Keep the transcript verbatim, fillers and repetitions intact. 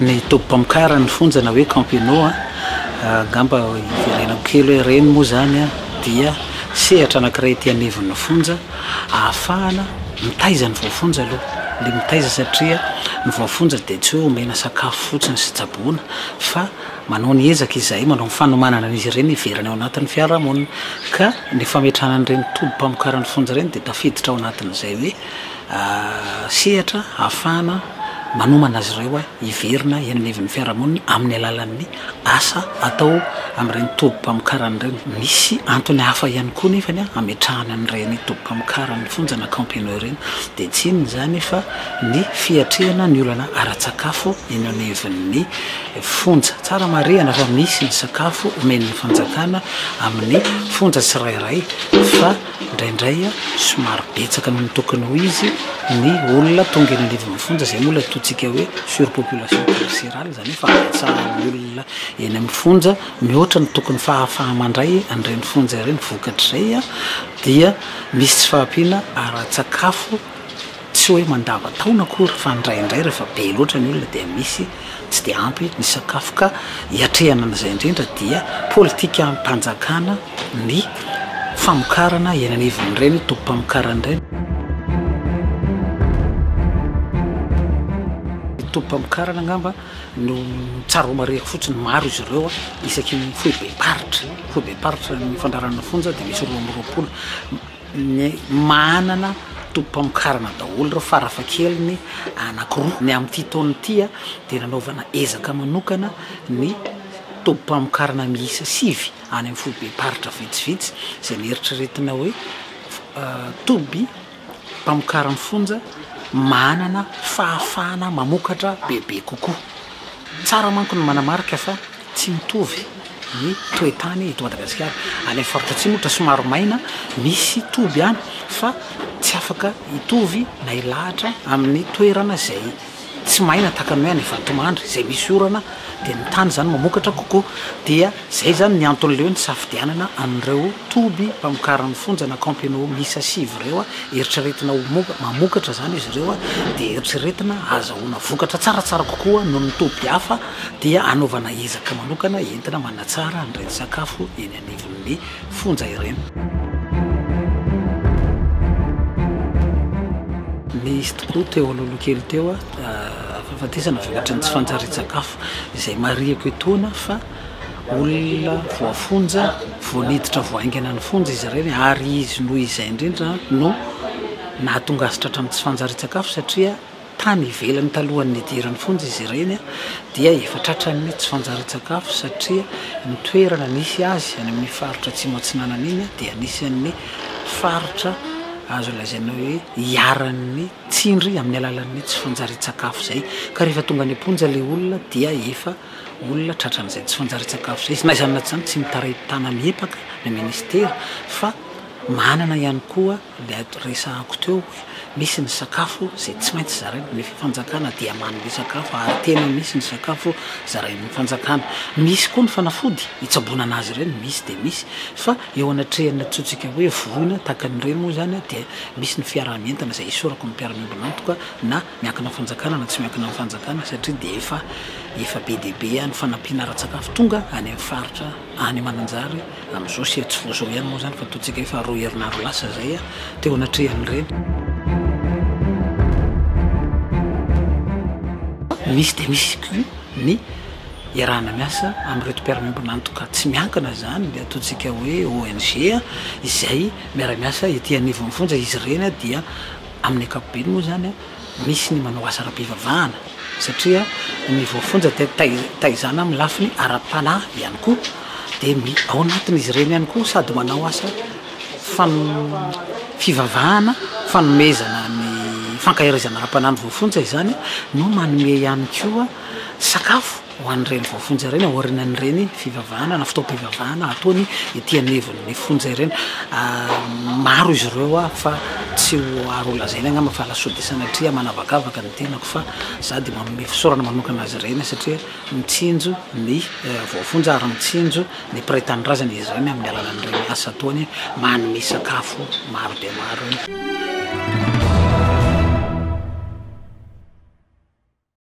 ny tobo-pamokara ny fonja na hoe campino ngamba iverenako kely hoe reny moa zany a dia sehatra anankiray ety anivon'ny fonja ahafahana mitaiza ny voafonja aloha le mitaiza satria ny voafonja dia tsy hoe omena sakafo fotsiny sy tsaboana fa manao ny ezaka izay manao ny fanomanana an'izy ireny iverana ao anatin'ny fiarahamonina ka ny fametrahana an'ireny tobo-pamokara ny fonja ireny dia tafiditra ao anatin'izay hoe sehatra ahafahana manomana azy ireo a iverina eny anivon'ny fiarahamonina amin'ny alalan'ny asa atao amin'ireny tobo-pamokarany ireny. Misy antony hafa ihany koa nefany a ametrahana an'ireny tobo-pamokara ny fonja na campino ireny dia tsy inona zany fa ny fiatrehana ny olana ara-tsakafo eny anivon'ny fonja. Tsara marihana fa misy ny sakafo omen'ny fanjakana amin'ny fonja tsirairay fa indraindray a somary betsaka ny tokony ho izy ny olona tonga eny anivon'ny fonja izay moa tsika hoe surpopulation carcérale zany fa atsahany olona eny amin'ny fonja mihoatra ny tokony fahafahamandray an'ireny fonja ireny vokatr'izay a dia misy tsy fahampiana ara-tsakafo tsy hoe mandava-taona akory fa ndraindray rehefa be loatra ny olona dia misy tsy dia ampy ny sakafo ka hiatrehana an'izay indrindra dia politika ampanjakana ny famokarana eny anivon'ireny tobo-pamokaran'ireny. Tobo-pamokarana ngamba no tsara ho marihako fotsiny maro izy ireo a isaky ny fohy be paritra fohy be paritra ny fandaranana fonja dia misy roa amby roapolo ny manana tobo-pamokarana daholo ireo farafahakeliny anankiroa ny amin'ity taona ity a dia nanaovana ezaka manokana ny tobo-pamokarana miisa sivy any amin'ny fohy be paritra vitsivitsy izay nieritreretina hoe toby mpamokarany fonja manana fahafahana mamokatra bebe kokoa. Tsara manko ny manamarika fa tsy mitovy ny toetany eto Madagasikara. Any amin'ny faritra atsimo ohatra somary maina misy toby any fa tsy afaka hitovy na hilahatra amin'ny toerana izay tsy maina tahaka ny hoe any Vatomandry izay misy orana dia ny tany zany mamokatra kokoa. Dia zay zany ny anton'ileo ny safidianana an'ireo toby mpamokarany fonja na campino miisa sivy ireo a eritreretina mamokatra zany izy ireo a dia eritreretina azahoana vokatra tsaratsara kokoa noho ny toby hafa dia anaovana ezaka manokana entina manatsara an'ireny sakafo eny anivon'ny fonja ireny. Nisy tokoa teo alohaloha kely teo a fahafatesana vokatry ny tsy fanjary-tsakafo izay marihako etoana fa olona voafonja voaniditra voaingana ny fonja izy ireny ary izy noho izay indrindra no nahatongasitra hatramin'ny tsy fanjary-tsakafo satria tany ivelany talohan'ny idiran'ny fonja izy ireny a dia efa tratran'ny tsy fanjary-tsakafo satria ny toerana nisy azy any amin'ny faritra Atsimo Atsinanana iny dia anisan'ny faritra azo lazaina hoe hiaran'ny tsindry amin'ny alalan'ny tsy fanjary-tsakafo zay ka rehefa tonga ny amponja le olona dia efa olona tratran'izay tsy fanjary-tsakafo zay. Na izany natsy zany tsy mitarai-tana miepaka ny ministera fa manana ihany koa le resahako teo misy ny sakafo zay tsy maintsy zaraina ny fanjakana dia manana sakafo ary tena misy ny sakafo zarain'ny fanjakana. Misy koa ny fanafody hitsaboana anazy ireny misy dia misy fa eo anatrehana tsotsika hoe voina tahaka n'ireny moa zany dia misy ny fiarahamientana izay isorako ny mpiara-miombona antoka na miankina amin'ny fanjakana na tsy miankina amin'ny fanjakana satria dia efa efa be dia be ny fanampiana ara-tsakafo tonga any amin'ny faritra any Mananjary amin'izao sy tsy voazao ihany moa zany fa totsika efa roa herinandro lasa zay a teo anatrehan'ireny. Misy dia misy koa ny iarahana miasa amin'ireo mpiara-miombona antoka tsy miankina zany dia ataontsika hoe O N G a izay miara-miasa ety anivon'ny fonja izy ireny a dia amin'ny ankapobeny moa zany a misy ny manao asa ara-pivavahana satria ny voafonja dia taizana amin'ny lafiny ara-panahy ihany koa dia ao anatin'izy ireny ihany koa sady manao asa fivavahana fanomezana ny fankahirizana ara-panahy ny voafonja izany no manome ihany koa sakafo ho an'ireny voafonja ireny aorinan'ireny fivavahana na fitaom-pivavahana ataony ety anivon'ny fonja ireny. Maro izy ireo a fa tsy ho aro lazaina angamba fa lasody sanatria manavakavaka ny tenako fa sady manome fisaorana manokana azy ireny satria mitsinjo ny voafonja ary mitsinjo ny mpiray-tanindrazana izy ireny amin'ny alalan'ireny asa ataony manome sakafo maro dia maro eny.